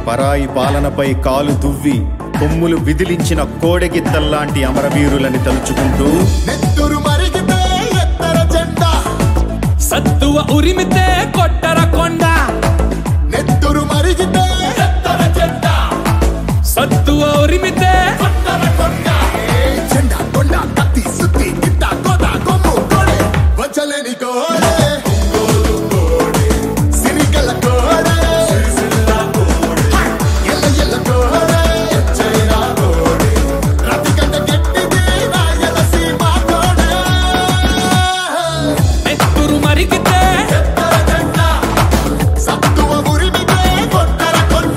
పరాయి పాలనపై కాలు దువ్వి కొమ్ములు విదిలించిన కోడెగిత్తల్లాంటి అమరవీరులని తలుచుకుంటూ నెత్తురు మరిగితే ఎత్తర జెండా, సత్తువ ఉరిమితే కొట్టర కొండ. నెత్తురు మరిగితే ఎత్తర జెండా, సత్తువ ఉరిమితే కొట్టర కొండ. జెండా కొండ కత్తి సుత్తి గిట్ట కోట కొమ్ము కోడే, వచ్చలేని కోడే సిరికల కోడే, ఎల్ల ఎల్ల కోడే చైనా కోడే, రతికంట గట్టిది రాయల సీమ కోడే. నెత్తురు మరిగితే ఎత్తర జెండా, సత్తువ ఉరిమితే కొట్టర కొండ.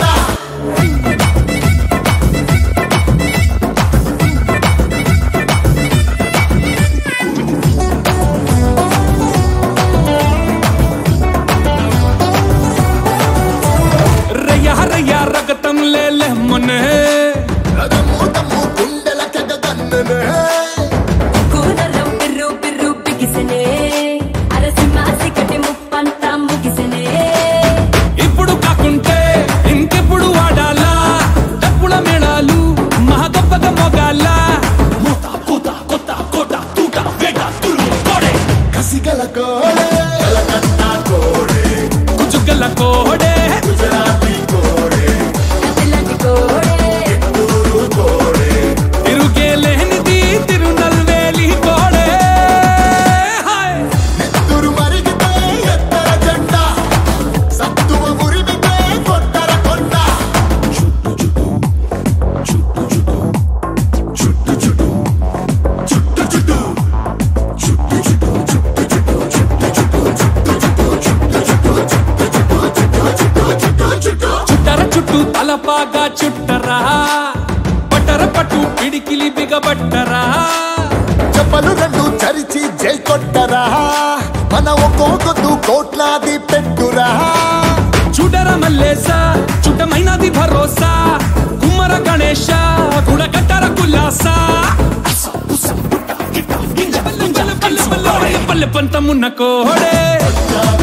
రయ్య రయ్య రగతం లేలే మొన్నే. రథము తమ్ము గుండెల కగగన్ననే, కూనరం పిర్రు పిర్రు పిగిసనే, అరసింహాసి కటి ముప్పంతా ముగిసనే. ఇప్పుడు కాకుంటే ఇంకెప్పుడు వాడాలా డప్పుల మేళాలు మహా గొప్పగా మోగాలా. మూత పూత కొత్త కోట తూట వేట తురుము కోడే, కసిగల కోడే కలకత్త కోడే, కుజుగల కోడే గుజరాతీ కోడే, కత్తిలాంటి కోడే, ఊరు కోడే. తిరుగే లేనిది తిరునల్వేలి కోడే. హాయ్ నెత్తురు మరిగితే ఎత్తర జెండా, సత్తువ ఉరిమితే కొట్టర కొండ. చుట్టు చుట్టు చుట్టు చుట్టు చుట్టు చుట్టు చుట్టు చుట్టర చుట్టూ తలపాగా చుట్టరా, పట్టర పట్టు పిడికిలి బిగబట్టరా. చెప్పలు రెండు చరిచి జై కొట్టరా, మన ఒక్కొక్కదు కోట్లాది పెట్టురా. చూడర మల్లేస చుట్టమైనది భరోసా, కుమ్మర గణేశ గుడగట్టర కుల్లాస. పల్లె పల్లె పంతమున్న కోడే